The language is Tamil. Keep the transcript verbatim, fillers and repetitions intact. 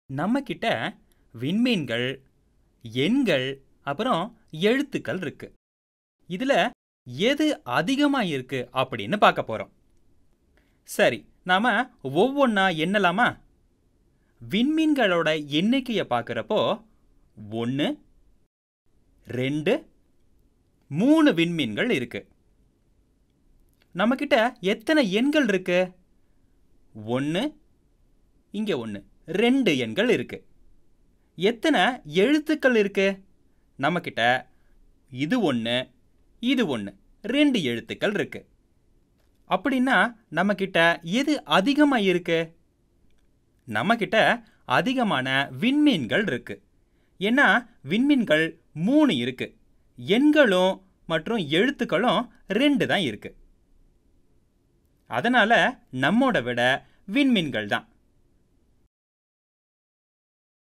நம்மகிட்ட விண்மீன்கள், எண்கள், அப்புறம் எழுத்துக்கள் இருக்கு. இதுல எது அதிகமா இருக்கு அப்படின்னு பார்க்க போறோம். சரி, நாம ஒவ்வொன்னா எண்ணலாமா? விண்மீன்களோட எண்ணிக்கைய பார்க்கிறப்போ ஒன்று, ரெண்டு, மூணு விண்மீன்கள் இருக்கு. நம்மகிட்ட எத்தனை எண்கள் இருக்கு? ஒன்று, இங்க ஒன்று, ரெண்டு எண்கள் இருக்கு. எத்தனை எழுத்துக்கள் இருக்கு? நம்மகிட்ட இது ஒன்று, இது ஒன்று, ரெண்டு எழுத்துக்கள் இருக்கு. அப்படின்னா நம்மகிட்ட எது அதிகமா இருக்கு? நம்மகிட்ட அதிகமான விண்மீன்கள் இருக்கு. ஏன்னா விண்மீன்கள் மூணு இருக்கு. எண்களும் மற்றும் எழுத்துக்களும் ரெண்டு தான் இருக்கு. அதனால நம்மோட விட விண்மீன்கள் தான்.